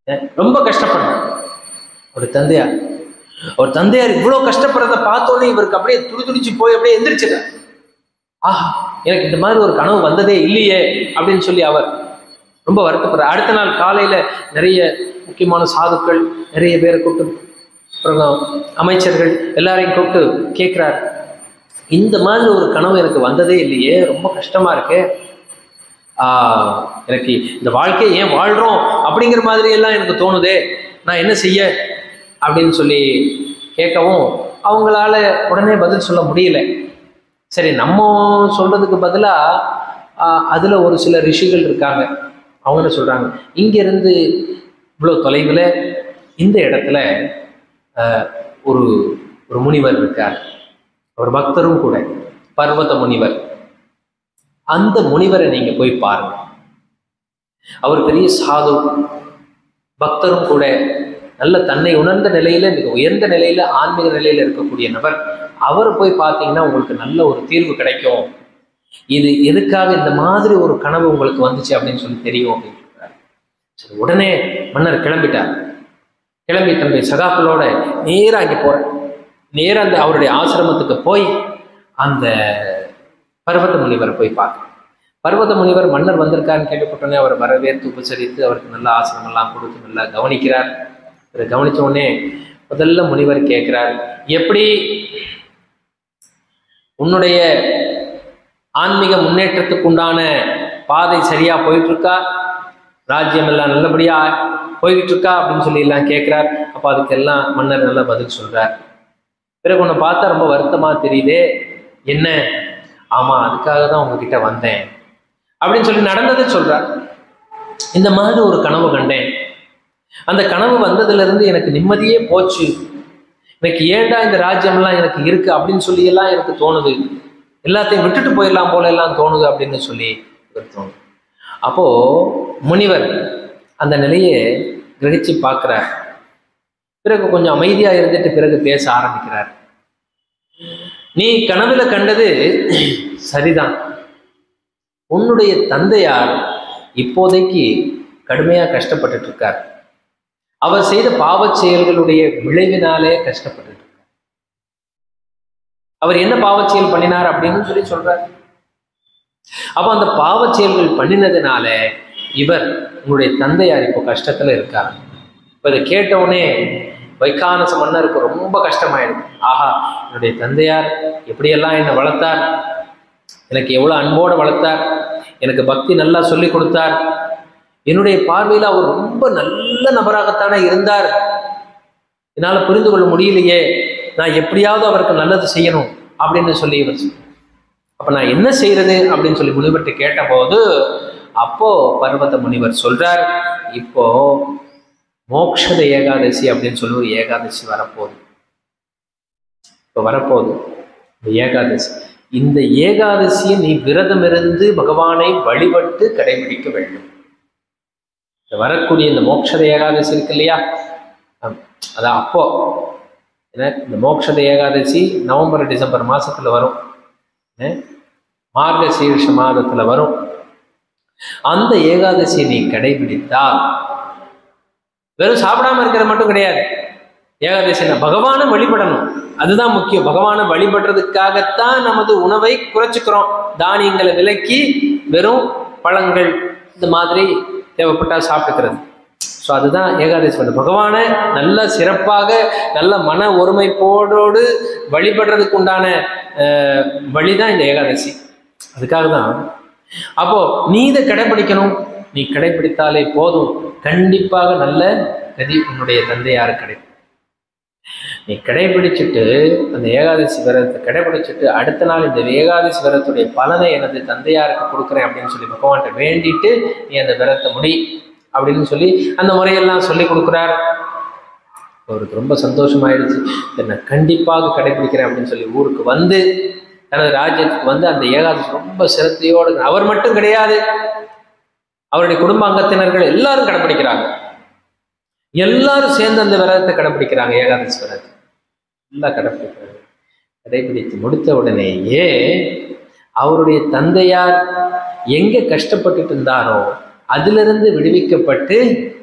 ரொம்ப கஷ்டப்பட்டார் ஒரு தந்தையார். ஒரு தந்தையார் இவ்வளவு கஷ்டப்படுறத பார்த்தோன்னே இவருக்கு அப்படியே துடிதுடிச்சு போய் அப்படியே எந்திரிச்சிட்டார். ஆஹா, எனக்கு இந்த மாதிரி ஒரு கனவு வந்ததே இல்லையே அப்படின்னு சொல்லி அவர் ரொம்ப வருத்தப்படுறார். அடுத்த நாள் காலையில நிறைய முக்கியமான சாதுக்கள் நிறைய பேரை கூப்பிட்டு, அப்புறம் அமைச்சர்கள் எல்லாரையும் கூப்பிட்டு கேட்கிறார், இந்த மாதிரி ஒரு கனவு எனக்கு வந்ததே இல்லையே, ரொம்ப கஷ்டமா இருக்கு, ஆஹ் எனக்கு இந்த வாழ்க்கையை ஏன் வாழ்றோம் அப்படிங்கிற மாதிரி எல்லாம் எனக்கு தோணுதே, நான் என்ன செய்ய அப்படின்னு சொல்லி கேட்கவும் அவங்களால உடனே பதில் சொல்ல முடியல. சரி, நம்ம சொல்றதுக்கு பதிலா அதுல ஒரு சில ரிஷிகள் இருக்காங்க, அவங்க என்ன சொல்றாங்க, இங்கிருந்து இவ்வளவு தொலைவில் இந்த இடத்துல ஒரு ஒரு முனிவர் இருக்கார், ஒரு பக்தரும் கூட, பர்வத முனிவர். அந்த முனிவரை நீங்க போய் பாருங்க. அவர் பெரிய சாது, பக்தரும் கூட, நல்ல தன்னை உணர்ந்த நிலையில, மிக உயர்ந்த நிலையில, ஆன்மீக நிலையில இருக்கக்கூடிய நபர். அவரை போய் பார்த்தீங்கன்னா உங்களுக்கு நல்ல ஒரு தீர்வு கிடைக்கும். இது எதுக்காக இந்த மாதிரி ஒரு கனவு உங்களுக்கு வந்துச்சு அப்படின்னு சொல்லி தெரியும் அப்படின்னு சொல்றாரு. சரி, உடனே மன்னர் கிளம்பிட்டார். கிளம்பி தன்னுடைய சகாக்களோட நேராக அங்கே போற நேராக அந்த அவருடைய ஆசிரமத்துக்கு போய் அந்த பர்வத முனிவரை போய் பார்க்க. பர்வத முனிவர் மன்னர் வந்திருக்காருன்னு கேள்விப்பட்டோன்னே அவரை வரவேற்று உபசரித்து அவருக்கு நல்ல ஆசிரமம் எல்லாம் கொடுத்து நல்லா கவனிக்கிறார். அதை கவனிச்ச உடனே முதல்ல முனிவர் கேட்கிறார், எப்படி உன்னுடைய ஆன்மீக முன்னேற்றத்துக்கு உண்டான பாதை சரியா போயிட்டு இருக்கா, ராஜ்யம் எல்லாம் நல்லபடியா போய்கிட்டு இருக்கா அப்படின்னு சொல்லி எல்லாம் கேட்கிறார். அப்போ அதுக்கெல்லாம் மன்னர் நல்லா பதில் சொல்றார். பிறகு உன்னை பார்த்தா ரொம்ப வருத்தமா தெரியுதே, என்ன? ஆமா, அதுக்காக தான் உங்ககிட்ட வந்தேன் அப்படின்னு சொல்லி நடந்ததை சொல்றார். இந்த மாதிரி ஒரு கனவு கண்டேன், அந்த கனவு வந்ததுல இருந்து எனக்கு நிம்மதியே போச்சு, எனக்கு ஏண்டா இந்த ராஜ்யம்லாம் எனக்கு இருக்கு அப்படின்னு சொல்லி எல்லாம் எனக்கு தோணுது, எல்லாத்தையும் விட்டுட்டு போயிடலாம் போல எல்லாம் தோணுது அப்படின்னு சொல்லி தோணுது. அப்போ முனிவர் அந்த நிலையை கிரகிச்சு பார்க்கிறார். பிறகு கொஞ்சம் அமைதியா இருந்துட்டு பிறகு பேச ஆரம்பிக்கிறார். நீ கனவுல கண்டது சரிதான், உன்னுடைய தந்தையார் இப்போதைக்கு கடுமையா கஷ்டப்பட்டுட்டு இருக்கார், அவர் செய்த பாவச் செயல்களுடைய விளைவினாலே கஷ்டப்பட்டு இருக்கார். அவர் என்ன பாவச் செயல் பண்ணினார் அப்படின்னு சொல்லி சொல்றார். அப்ப அந்த பாவச் செயல்கள் பண்ணினதுனால இவர் உங்களுடைய தந்தையார் இப்போ கஷ்டத்துல இருக்கார். இப்ப இதை கேட்டவுடனே வைகானச மன்னருக்கு ரொம்ப கஷ்டமாயிடும். ஆஹா, என்னுடைய தந்தையார் எப்படியெல்லாம் என்னை வளர்த்தார், எனக்கு எவ்வளவு அன்போடு வளர்த்தார், எனக்கு பக்தி நல்லா சொல்லி கொடுத்தார், என்னுடைய பார்வையில் அவர் ரொம்ப நல்ல நபராகத்தானே இருந்தார், என்னால புரிந்து கொள்ள முடியலையே, நான் எப்படியாவது அவருக்கு நல்லது செய்யணும் அப்படின்னு சொல்லி இவர் அப்ப நான் என்ன செய்யறது அப்படின்னு சொல்லி முனிவர்கிட்ட கேட்ட போது அப்போ பர்வத முனிவர் சொல்றார், இப்போ மோக்ஷத ஏகாதசி அப்படின்னு சொல்லி ஒரு ஏகாதசி வரப்போகுது, இப்போ வரப்போகுது இந்த ஏகாதசி. இந்த ஏகாதசியை நீ விரதம் இருந்து பகவானை வழிபட்டு கடைபிடிக்க வேண்டும். வரக்கூடிய இந்த மோக்ஷத ஏகாதசி இருக்கு இல்லையா, அதான் அப்போ ஏன்னா இந்த மோக்ஷத ஏகாதசி நவம்பர் டிசம்பர் மாசத்துல வரும், மார்கசீர்ஷ மாதத்துல வரும். அந்த ஏகாதசியை நீ கடைபிடித்தால் வெறும் சாப்பிடாம இருக்கிறது மட்டும் கிடையாது. ஏகாதசி பகவானை வழிபடணும், அதுதான் முக்கியம். பகவானை வழிபடுறதுக்காகத்தான் நமது உணவை குறைச்சிக்கிறோம், தானியங்களை விலக்கி வெறும் பழங்கள் இந்த மாதிரி தேவைப்பட்டா சாப்பிட்டுக்கிறது. ஸோ அதுதான் ஏகாதசி பண்ணு. பகவானை நல்ல சிறப்பாக நல்ல மன ஒருமைப்போடோடு வழிபடுறதுக்கு உண்டான வழிதான் இந்த ஏகாதசி. அதுக்காக தான். அப்போ நீ இதை கடைபிடிக்கணும், நீ கடைபிடித்தாலே போதும், கண்டிப்பாக நல்ல கதி உன்னுடைய தந்தையாரு கிடைக்கும். நீ கடைபிடிச்சிட்டு அந்த ஏகாதசி விரதத்தை கடைபிடிச்சிட்டு அடுத்த நாள் இந்த ஏகாதசி விரதத்துடைய பலனை எனது தந்தையாருக்கு கொடுக்குறேன் அப்படின்னு சொல்லி பகவான்கிட்ட வேண்டிட்டு நீ அந்த விரதத்தை முடி அப்படின்னு சொல்லி அந்த முறையெல்லாம் சொல்லி கொடுக்குறார். அவருக்கு ரொம்ப சந்தோஷமாயிடுச்சு, நான் கண்டிப்பாக கடைபிடிக்கிறேன் அப்படின்னு சொல்லி ஊருக்கு வந்து தனது ராஜ்யத்துக்கு வந்து அந்த ஏகாதசி ரொம்ப சிரத்தையோடு, அவர் மட்டும் கிடையாது, அவருடைய குடும்ப அங்கத்தினர்கள் எல்லாரும் கடைபிடிக்கிறாங்க, எல்லாரும் சேர்ந்து அந்த விரதத்தை கடைபிடிக்கிறாங்க, ஏகாதசி விரதத்தை எல்லாம் கடைபிடிக்கிறாங்க. கடைபிடித்து முடித்த உடனேயே அவருடைய தந்தையார் எங்க கஷ்டப்பட்டுட்டு இருந்தாரோ அதிலிருந்து விடுவிக்கப்பட்டு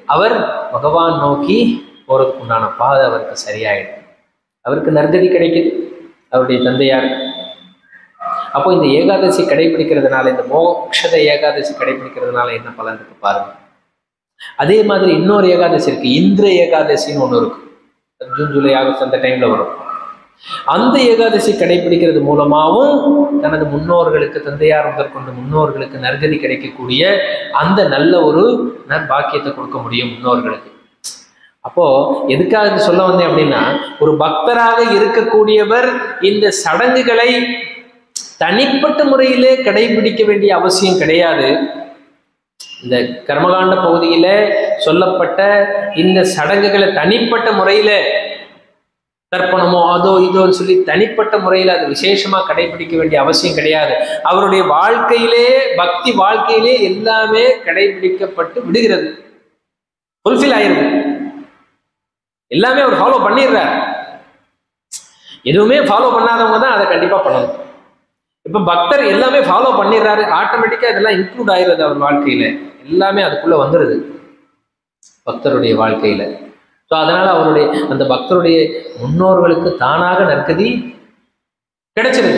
அவர் பகவான் நோக்கி போறதுக்கு உண்டான பாதை அவருக்கு சரியாயிடும். அவருக்கு நற்கதி கிடைக்குது அவருடைய தந்தையார். அப்போ இந்த ஏகாதசி கடைபிடிக்கிறதுனால, இந்த மோட்சத ஏகாதசி கடைபிடிக்கிறதுனால என்ன பலன் இருக்கு பாருங்க. அதே மாதிரி இன்னொரு ஏகாதசி இருக்கு, இந்திர ஏகாதசின்னு ஒண்ணு இருக்கு. ஜூன் ஜூலை ஆகஸ்ட் அந்த டைம்ல வரும். அந்த ஏகாதசி கடைபிடிக்கிறது மூலமாகவும் தனது முன்னோர்களுக்கு, தந்தையார் முதற்கொண்டு முன்னோர்களுக்கு நற்கதி கிடைக்கக்கூடிய அந்த நல்ல ஒரு நற்பாக்கியத்தை கொடுக்க முடியும் முன்னோர்களுக்கு. அப்போ எதுக்காக இது சொல்ல வந்தேன் அப்படின்னா, ஒரு பக்தராக இருக்கக்கூடியவர் இந்த சடங்குகளை தனிப்பட்ட முறையிலே கடைபிடிக்க வேண்டிய அவசியம் கிடையாது. இந்த கர்மகாண்ட பகுதியில சொல்லப்பட்ட இந்த சடங்குகளை தனிப்பட்ட முறையில தர்ப்பணமோ அதோ இதோன்னு சொல்லி தனிப்பட்ட முறையில் அது விசேஷமா கடைபிடிக்க வேண்டிய அவசியம் கிடையாது. அவருடைய வாழ்க்கையிலே, பக்தி வாழ்க்கையிலே எல்லாமே கடைபிடிக்கப்பட்டு விடுகிறது, ஃபுல்ஃபில் ஆயிருது. எல்லாமே அவர் ஃபாலோ பண்ணிடுறார். எதுவுமே ஃபாலோ பண்ணாதவங்க தான் அதை கண்டிப்பா பண்ணணும். இப்ப பக்தர் எல்லாமே ஃபாலோ பண்ணிடுறாரு, ஆட்டோமேட்டிக்கா இதெல்லாம் இன்க்ளூட் ஆயிடுறது அவர் வாழ்க்கையில, எல்லாமே அதுக்குள்ள வந்துடுது பக்தருடைய வாழ்க்கையில. ஸோ அதனால அவருடைய அந்த பக்தருடைய முன்னோர்களுக்கு தானாக நற்கதி கிடைச்சிருது.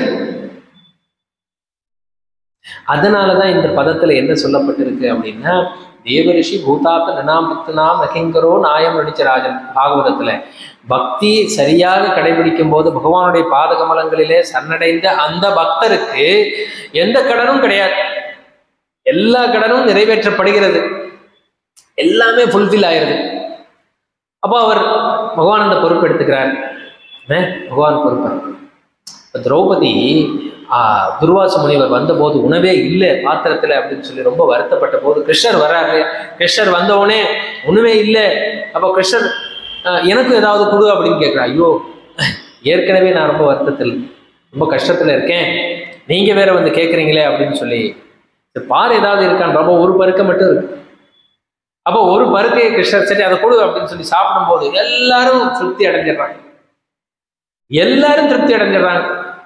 அதனாலதான் இந்த பதத்துல என்ன சொல்லப்பட்டிருக்கு அப்படின்னா, தேவரிஷி பூதாத்த நனாம் பக்தனாம் நகிங்கரோ நாயம் நடிச்ச ராஜன். பாகவதத்துல பக்தி சரியாக கடைபிடிக்கும் போது பகவானுடைய பாதகமலங்களிலே சரணடைந்த அந்த பக்தருக்கு எந்த கடனும் கிடையாது, எல்லா கடனும் நிறைவேற்றப்படுகிறது, எல்லாமே ஃபுல்ஃபில் ஆயிருது. அப்போ அவர் பகவான் அந்த பொறுப்பு எடுத்துக்கிறார். பகவான் பொறுப்பு. இப்போ திரௌபதி ஆஹ் துர்வாச முனிவர் வந்தபோது உணவே இல்லை பாத்திரத்துல அப்படின்னு சொல்லி ரொம்ப வருத்தப்பட்ட போது கிருஷ்ணர் வர்றாரு. கிருஷ்ணர் வந்தவுடனே உணவே இல்லை. அப்போ கிருஷ்ணர் எனக்கும் ஏதாவது கொடு அப்படின்னு கேட்குறா. ஐயோ, ஏற்கனவே நான் ரொம்ப வருத்தத்தில் ரொம்ப கஷ்டத்துல இருக்கேன், நீங்க வேற வந்து கேட்குறீங்களே அப்படின்னு சொல்லி, பாரு ஏதாவது இருக்கான்னு ரொம்ப ஒரு பருக்க மட்டும் இருக்கு. அப்போ ஒரு பருக்கையை கிருஷ்ணர் சரி அதை கொடு அப்படின்னு சொல்லி சாப்பிடும் போது எல்லாரும் திருப்தி அடைஞ்சிடுறாங்க, எல்லாரும் திருப்தி அடைஞ்சிடுறாங்க.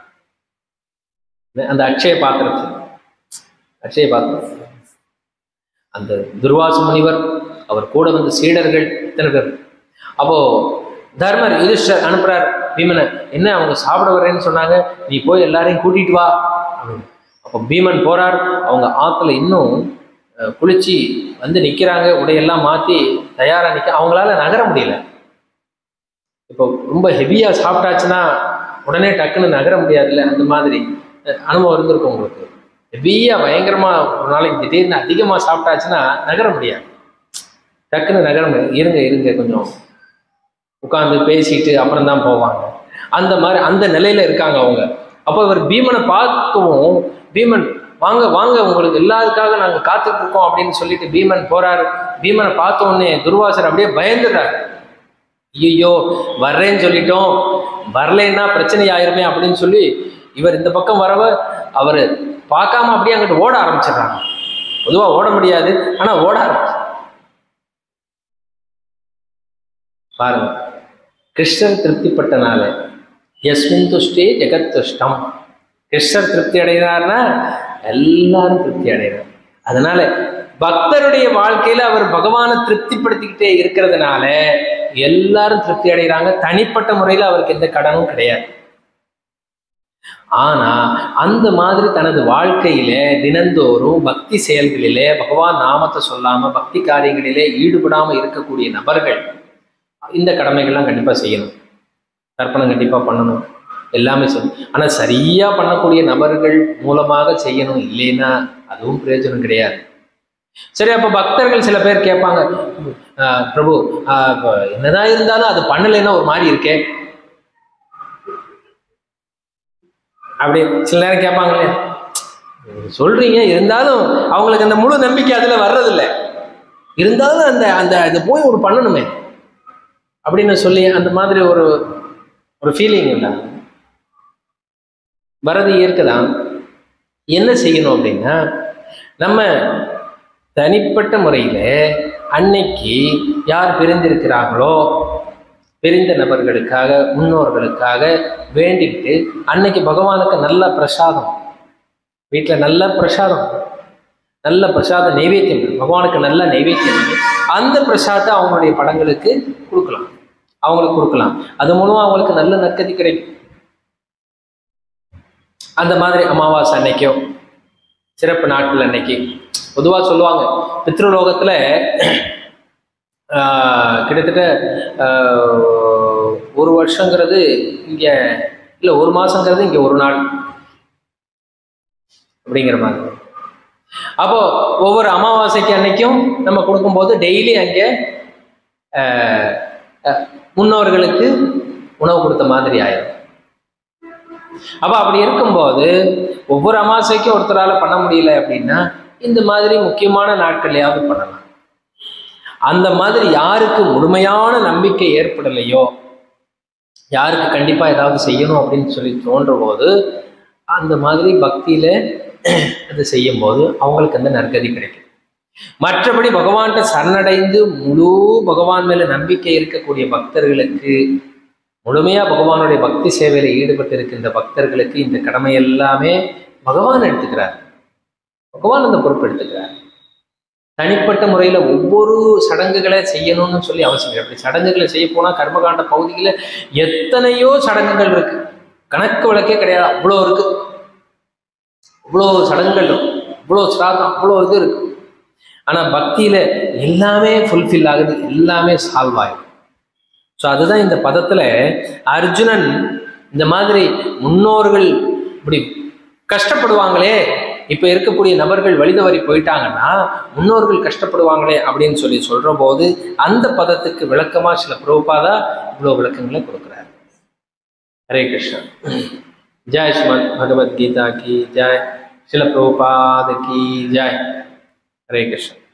அந்த அக்ஷய பாத்திரத்தில் அக்ஷய பாத்திரம் அந்த துர்வாச முனிவர், அவர் கூட வந்த சீடர்கள் இத்தனை பேர். அப்போ தர்மர் யுதிஷ்டர் அனுப்புறார் பீமனை, என்ன அவங்க சாப்பிட வரேன்னு சொன்னாங்க, நீ போய் எல்லாரையும் கூட்டிட்டு வா அப்படின்னு. அப்போ பீமன் போறார். அவங்க ஆத்துல இன்னும் குளிச்சு வந்து நிக்கிறாங்க, உடையெல்லாம் மாத்தி தயாரா நிக்க, அவங்களால நகர முடியல. இப்போ ரொம்ப ஹெவியா சாப்பிட்டாச்சுன்னா உடனே டக்குன்னு நகர முடியாதுல்ல, அந்த மாதிரி அனுபவம் இருந்திருக்கும் உங்களுக்கு. ஹெவியா பயங்கரமா ஒரு நாளைக்கு திடீர்னு அதிகமா சாப்பிட்டாச்சுன்னா நகர முடியாது, டக்குன்னு நகர முடியாது. இருங்க இருங்க கொஞ்சம் உட்காந்து பேசிட்டு அப்புறம் தான் போவாங்க. அந்த மாதிரி அந்த நிலையில இருக்காங்க அவங்க. அப்போ இவர் பீமனை பார்க்கவும், பீமன் வாங்க வாங்க உங்களுக்கு எல்லாருக்காக நாங்கள் காத்துட்டு இருக்கோம் அப்படின்னு சொல்லிட்டு பீமன் போறாரு. பீமனை பார்த்த உடனே துர்வாசர் அப்படியே பயந்துடுறாரு. ஐயோ வர்றேன்னு சொல்லிட்டோம், வரலைன்னா பிரச்சனை ஆயிருமே அப்படின்னு சொல்லி இவர் இந்த பக்கம் வரவ அவர் பார்க்காம அப்படியே அங்கிட்டு ஓட ஆரம்பிச்சிடுறாங்க. பொதுவா ஓட முடியாது, ஆனா ஓட ஆரம்பிச்சு பாருங்க. கிருஷ்ணர் திருப்திப்பட்டனால யஸ்மின் துஷ்டே ஜெகத் துஷ்டம். கிருஷ்ணர் திருப்தி அடைகிறார்னா எல்லாரும் திருப்தி அடைகிறார். அதனால பக்தருடைய வாழ்க்கையில அவர் பகவானை திருப்திப்படுத்திக்கிட்டே இருக்கிறதுனால எல்லாரும் திருப்தி அடைகிறாங்க. தனிப்பட்ட முறையில அவருக்கு எந்த கடனும் கிடையாது. ஆனா அந்த மாதிரி தனது வாழ்க்கையில தினந்தோறும் பக்தி செயல்களிலே பகவான் நாமத்தை சொல்லாம பக்தி காரியங்களிலே ஈடுபடாம இருக்கக்கூடிய நபர்கள் இந்த கடமைகள்லாம் கண்டிப்பா செய்யணும். தர்ப்பணம் கண்டிப்பா பண்ணணும், எல்லாமே செய்யணும். ஆனா சரியா பண்ணக்கூடிய நபர்கள் மூலமாக செய்யணும், இல்லைன்னா அதுவும் பிரயோஜனம் கிடையாது. சரி, அப்ப பக்தர்கள் சில பேர் கேட்பாங்க, பிரபு என்னதான் இருந்தாலும் அது பண்ணலைன்னா ஒரு மாதிரி இருக்கே அப்படி சில நேரம் கேட்பாங்களே. சொல்றீங்க, இருந்தாலும் அவங்களுக்கு அந்த முழு நம்பிக்கை அதுல வர்றதில்லை. இருந்தாலும் அந்த அந்த இதை போய் ஒரு பண்ணணுமே அப்படின்னு சொல்லி அந்த மாதிரி ஒரு ஒரு ஃபீலிங் இல்லை வரது இயற்கைதான். என்ன செய்யணும் அப்படின்னா, நம்ம தனிப்பட்ட முறையில அன்னைக்கு யார் பிரிந்திருக்கிறாங்களோ பிரிந்த நபர்களுக்காக முன்னோர்களுக்காக வேண்டிக்கிட்டு அன்னைக்கு பகவானுக்கு நல்ல பிரசாதம், வீட்டில் நல்ல பிரசாதம் நல்ல பிரசாத நைவேத்தியம் பகவானுக்கு நல்ல நைவேத்தியம் பண்ணி அந்த பிரசாதத்தை அவங்களுடைய படங்களுக்கு கொடுக்கலாம், அவங்களுக்கு கொடுக்கலாம். அது மூலமா அவங்களுக்கு நல்ல நற்கதி கிடைக்கும். அந்த மாதிரி அமாவாசை அன்னைக்கோ சிறப்பு நாட்கள் அன்னைக்கு பொதுவாக சொல்லுவாங்க, பித்ருலோகத்துல கிட்டத்தட்ட ஒரு வருஷங்கிறது இங்க இல்லை, ஒரு மாசங்கிறது இங்க ஒரு நாள் அப்படிங்கிற மாதிரி. அப்போ ஒவ்வொரு அமாவாசைக்கு அன்னைக்கும் நம்ம கொடுக்கும்போது டெய்லி அங்கே முன்னோர்களுக்கு உணவு கொடுத்த மாதிரி ஆயிடும். அப்ப அப்படி இருக்கும்போது ஒவ்வொரு அமாவாசைக்கும் ஒருத்தரால பண்ண முடியல அப்படின்னா இந்த மாதிரி முக்கியமான நாட்கள்லையாவது பண்ணலாம். அந்த மாதிரி யாருக்கு முழுமையான நம்பிக்கை ஏற்படலையோ, யாருக்கு கண்டிப்பா ஏதாவது செய்யணும் அப்படின்னு சொல்லி தோன்ற போது அந்த மாதிரி பக்தியில அது செய்யும் போது அவங்களுக்கு அந்த நற்கதி கிடைக்கும். மற்றபடி பகவான்கிட்ட சரணடைந்து முழு பகவான் மேல நம்பிக்கை இருக்கக்கூடிய பக்தர்களுக்கு, முழுமையா பகவானுடைய பக்தி சேவையில ஈடுபட்டு இருக்கின்ற பக்தர்களுக்கு இந்த கடமை எல்லாமே பகவான் எடுத்துக்கிறார். பகவான் அந்த பொறுப்பு எடுத்துக்கிறார். தனிப்பட்ட முறையில ஒவ்வொரு சடங்குகளை செய்யணும்னு சொல்லி அவசியம் இல்லை. அப்படி சடங்குகளை செய்ய போனா கர்மகாண்ட பகுதியில எத்தனையோ சடங்குகள் இருக்கு, கணக்கு வழக்கே கிடையாது, அவ்வளோ இருக்கு, அவ்வளோ சடங்குகள் இருக்கு, அவ்வளோ சிராதம், அவ்வளோ இது இருக்கு. ஆனா பக்தியில எல்லாமே ஃபுல்ஃபில் ஆகுது, எல்லாமே சால்வ் ஆகுது. ஸோ அதுதான் இந்த பதத்துல அர்ஜுனன் இந்த மாதிரி முன்னோர்கள் இப்படி கஷ்டப்படுவாங்களே, இப்ப இருக்கக்கூடிய நபர்கள் வழிதவறி போயிட்டாங்கன்னா முன்னோர்கள் கஷ்டப்படுவாங்களே அப்படின்னு சொல்லி சொல்ற போது அந்த பதத்துக்கு விளக்கமா சில பிரபுபாதா இவ்வளவு விளக்கங்களை கொடுக்கிறார். ஹரே கிருஷ்ணா. ஜெய் ஸ்ரீமத் பகவத்கீதா கி ஜெய், சில பிரபுபாத கி ஜெய். ஹரே கிருஷ்ணா.